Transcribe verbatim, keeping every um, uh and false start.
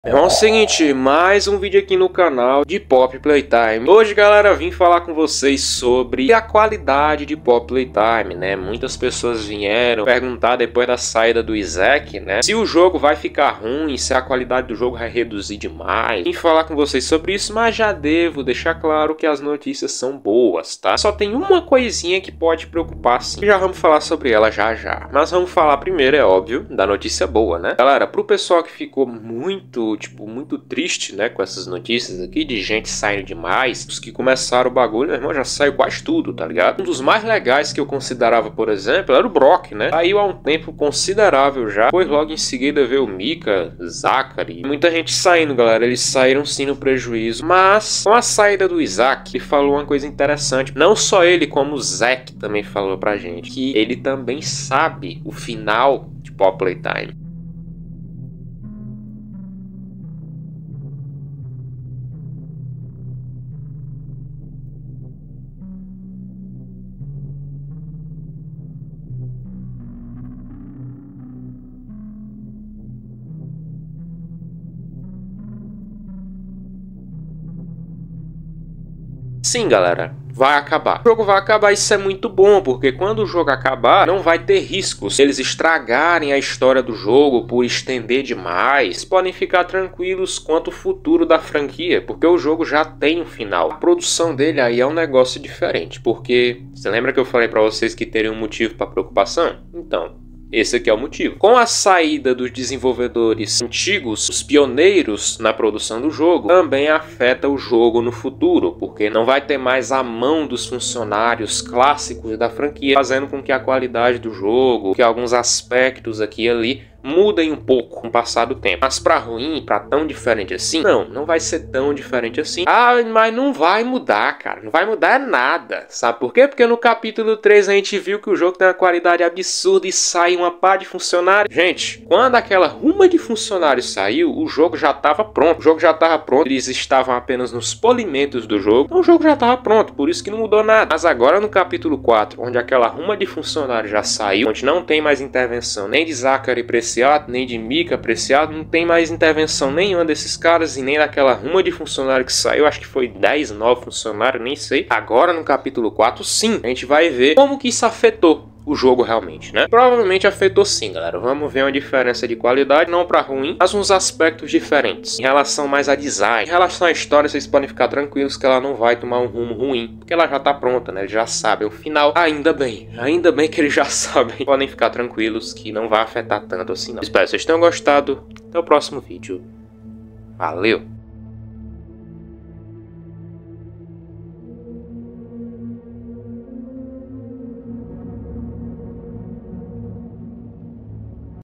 É o seguinte, mais um vídeo aqui no canal de Pop Playtime. Hoje, galera, vim falar com vocês sobre a qualidade de Pop Playtime, né? Muitas pessoas vieram perguntar depois da saída do Isaac, né? Se o jogo vai ficar ruim, se a qualidade do jogo vai reduzir demais. Vim falar com vocês sobre isso, mas já devo deixar claro que as notícias são boas, tá? Só tem uma coisinha que pode preocupar, sim. Já vamos falar sobre ela já já. Mas vamos falar primeiro, é óbvio, da notícia boa, né? Galera, pro pessoal que ficou muito... tipo, muito triste, né, com essas notícias aqui de gente saindo demais. Os que começaram o bagulho, meu irmão, já saiu quase tudo, tá ligado? Um dos mais legais que eu considerava, por exemplo, era o Brock, né? Saiu há um tempo considerável já. Depois logo em seguida veio o Mika, Zachary. Muita gente saindo, galera. Eles saíram sim no prejuízo. Mas com a saída do Isaac, ele falou uma coisa interessante. Não só ele, como o Zack também falou pra gente. Que ele também sabe o final de Pop Playtime. Sim, galera, vai acabar. O jogo vai acabar, isso é muito bom, porque quando o jogo acabar, não vai ter riscos. Se eles estragarem a história do jogo por estender demais, podem ficar tranquilos quanto ao futuro da franquia, porque o jogo já tem um final. A produção dele aí é um negócio diferente, porque você lembra que eu falei pra vocês que teria um motivo para preocupação? Então... esse aqui é o motivo. Com a saída dos desenvolvedores antigos, os pioneiros na produção do jogo, também afeta o jogo no futuro, porque não vai ter mais a mão dos funcionários clássicos da franquia, fazendo com que a qualidade do jogo, que alguns aspectos aqui e ali mudem um pouco com o passar do tempo. Mas pra ruim, pra tão diferente assim, não, não vai ser tão diferente assim. Ah, mas não vai mudar, cara. Não vai mudar nada. Sabe por quê? Porque no capítulo três a gente viu que o jogo tem uma qualidade absurda e sai uma pá de funcionários. Gente, quando aquela ruma de funcionários saiu, o jogo já tava pronto. O jogo já tava pronto. Eles estavam apenas nos polimentos do jogo. Então o jogo já tava pronto. Por isso que não mudou nada. Mas agora no capítulo quatro, onde aquela ruma de funcionários já saiu, onde não tem mais intervenção nem de Zachary Preciado, nem de Mika Preciado, não tem mais intervenção nenhuma desses caras e nem daquela ruma de funcionário que saiu, acho que foi dez, nove funcionários, nem sei. Agora no capítulo quatro, sim, a gente vai ver como que isso afetou o jogo realmente, né? Provavelmente afetou sim, galera. Vamos ver uma diferença de qualidade, não pra ruim, mas uns aspectos diferentes. Em relação mais a design, em relação à história, vocês podem ficar tranquilos que ela não vai tomar um rumo ruim, porque ela já tá pronta, né? Eles já sabem o final. Ainda bem, ainda bem que eles já sabem. Podem ficar tranquilos que não vai afetar tanto assim, não. Espero que vocês tenham gostado. Até o próximo vídeo. Valeu!